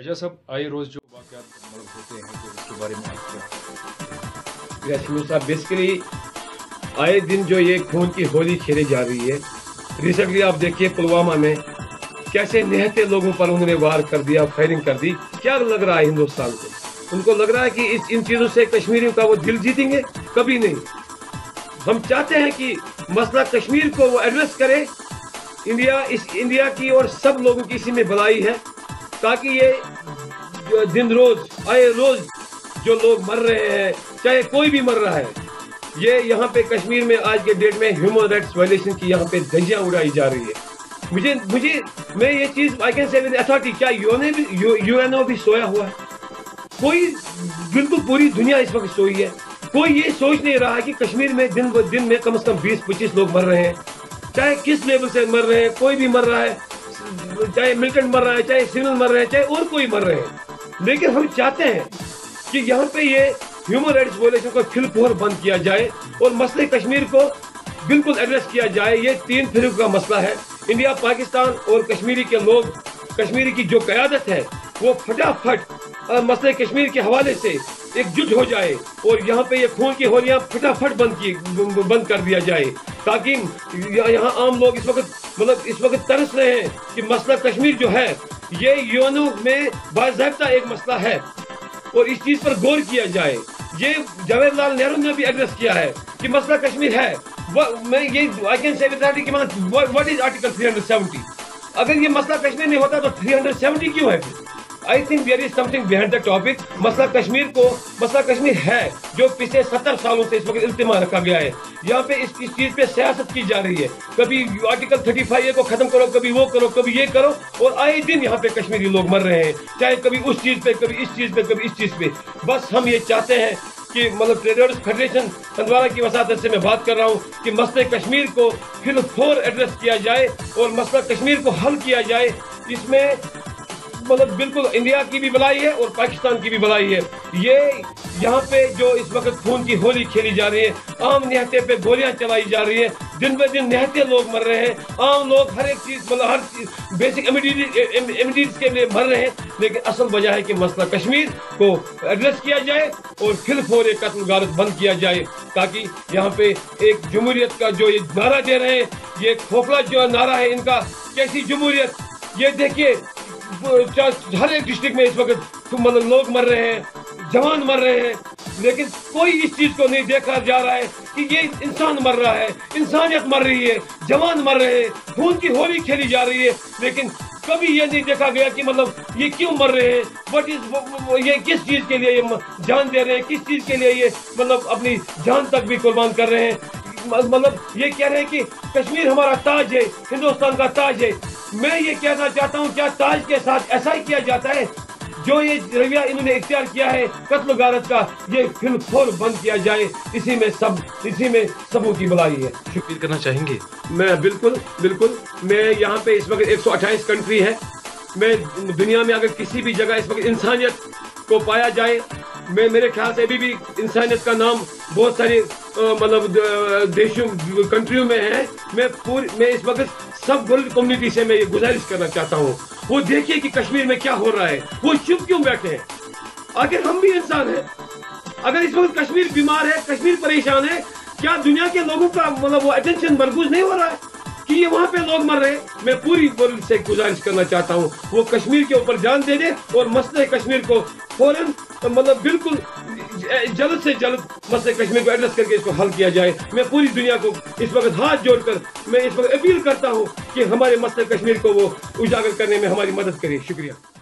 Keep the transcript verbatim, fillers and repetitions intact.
राजा साहब, आए रोज जो वाक़यात मतलब होते हैं तो उसके बारे में आप क्या? यस साहब, बेसिकली आए दिन जो ये खून की होली खेली जा रही है, रिसेंटली आप देखिए पुलवामा में कैसे निहत्ते लोगों पर उन्होंने वार कर दिया, फायरिंग कर दी। क्या लग रहा है हिंदुस्तान को? उनको लग रहा है कि इस इन चीज़ों से कश्मीरियों का वो दिल जीतेंगे? कभी नहीं। हम चाहते हैं कि मसला कश्मीर को वो एड्रेस करे। इंडिया इस इंडिया की और सब लोगों की इसी में भलाई है, ताकि ये जो दिन रोज आए रोज जो लोग मर रहे हैं, चाहे कोई भी मर रहा है, ये यहाँ पे कश्मीर में आज के डेट में ह्यूमन राइट्स वायलेशन की यहाँ पे धज्जियां उड़ाई जा रही है। मुझे मुझे मैं ये चीज I can say with authority, क्या यूएनओ भी यूएनओ भी सोया हुआ है? कोई, बिल्कुल पूरी दुनिया इस वक्त सोई है। कोई ये सोच नहीं रहा है कि कश्मीर में दिन ब दिन में कम से कम बीस पच्चीस लोग मर रहे हैं, चाहे किस लेवल से मर रहे हैं, कोई भी मर रहा है, चाहे मिलिटेंट मर रहा है, चाहे सिविल मर रहे हैं, चाहे और कोई मर रहे हैं। लेकिन हम चाहते हैं कि यहाँ पे ये ह्यूमन राइट्स वायलेशन को फिलफोर बंद किया जाए और मसले कश्मीर को बिल्कुल एड्रेस किया जाए। ये तीन फिरक का मसला है। इंडिया, पाकिस्तान और कश्मीरी के लोग, कश्मीरी की जो क़यादत है वो फटाफट मसले कश्मीर के हवाले से एकजुट हो जाए और यहाँ पे ये खून की होलियाँ फटाफट बंद की बंद कर दिया जाए, ताकि यहाँ आम लोग इस वक्त मतलब इस वक्त तरस रहे हैं कि मसला कश्मीर जो है ये यूएनओ में बाज़ाब्ता एक मसला है और इस चीज़ पर गौर किया जाए। ये जवाहरलाल नेहरू ने भी एड्रेस किया है कि मसला कश्मीर है। मैं ये आई कैन से कि what is article three seventy? अगर ये मसला कश्मीर में होता तो थ्री सेवेंटी क्यों है? I think there is something behind the topic. मसला कश्मीर को मसला कश्मीर है जो पिछले सत्तर सालों से इस वक्त इल्तिमा रखा गया है। यहाँ पे इस, इस चीज पे सियासत की जा रही है। कभी आर्टिकल थर्टी फाइव को खत्म करो, कभी वो करो, कभी ये करो, और आए दिन यहाँ पे कश्मीरी लोग मर रहे हैं, चाहे कभी उस चीज पे, कभी इस चीज पे, कभी इस चीज पे। बस हम ये चाहते हैं कि मतलब ट्रेडर्स फेडरेशन हंदवारा की वसादत से मैं बात कर रहा हूँ कि मसले कश्मीर को फिर फोर एड्रेस किया जाए और मसला कश्मीर को हल किया जाए। इसमें मतलब बिल्कुल इंडिया की भी भलाई है और पाकिस्तान की भी भलाई है। ये यहाँ पे जो इस वक्त खून की होली खेली जा रही है, आम निहत्ते पे गोलियां चलाई जा रही है, दिन ब दिन निहत्ते लोग मर रहे हैं, आम लोग हर एक चीज मतलब हर चीज बेसिक इम्यूनिटीज के लिए मर रहे हैं। लेकिन असल वजह है कि मसला कश्मीर को एड्रेस किया जाए और फिर फोर एक कत्ल गारत बंद किया जाए, ताकि यहाँ पे एक जमहूरियत का जो ये नारा दे रहे हैं, ये खोखला जो नारा है इनका, कैसी जमहूरियत? ये देखिए हर एक डिस्ट्रिक्ट में इस वक्त मतलब लोग मर रहे हैं, जवान मर रहे हैं, लेकिन कोई इस चीज को नहीं देखा जा रहा है कि ये इंसान मर रहा है, इंसानियत मर रही है, जवान मर रहे हैं, खून की होली खेली जा रही है। लेकिन कभी ये नहीं देखा गया कि मतलब ये क्यों मर रहे हैं, व्हाट इज ये किस चीज के लिए ये जान दे रहे हैं, किस चीज के लिए ये मतलब अपनी जान तक भी कुर्बान कर रहे हैं। मतलब ये कह रहे हैं कि कश्मीर हमारा ताज है, हिंदुस्तान का ताज है। मैं ये कहना चाहता हूँ, क्या ताज के साथ ऐसा ही किया जाता है? जो ये रवैया इन्होंने इख्तियार किया है कत्ल गारत का, ये फिर फोर बंद किया जाए। इसी में सब इसी में सबों की भलाई है। शुक्रिया करना चाहेंगे? मैं बिल्कुल बिल्कुल मैं यहाँ पे इस वक्त एक सौ अट्ठाईस कंट्री है। मैं दुनिया में अगर किसी भी जगह इस वक्त इंसानियत को पाया जाए, मैं मेरे ख्याल से अभी भी इंसानियत का नाम बहुत सारे मतलब देशों कंट्रियों में है। मैं पूरी मैं इस वक्त सब वर्ल्ड कम्युनिटी से मैं ये गुजारिश करना चाहता हूँ, वो देखिए कि कश्मीर में क्या हो रहा है, वो चुप क्यों बैठे हैं? आखिर हम भी इंसान हैं। अगर इस वक्त कश्मीर बीमार है, कश्मीर परेशान है, क्या दुनिया के लोगों का मतलब वो अटेंशन मरकूज नहीं हो रहा है कि ये वहाँ पे लोग मर रहे हैं? मैं पूरी वर्ल्ड से गुजारिश करना चाहता हूँ, वो कश्मीर के ऊपर जान दे दे और मसले कश्मीर को फौरन मतलब बिल्कुल जल्द से जल्द मसले कश्मीर को एड्रेस करके इसको हल किया जाए। मैं पूरी दुनिया को इस वक्त हाथ जोड़कर मैं इस वक्त अपील करता हूँ कि हमारे मसले कश्मीर को वो उजागर करने में हमारी मदद करिए। शुक्रिया।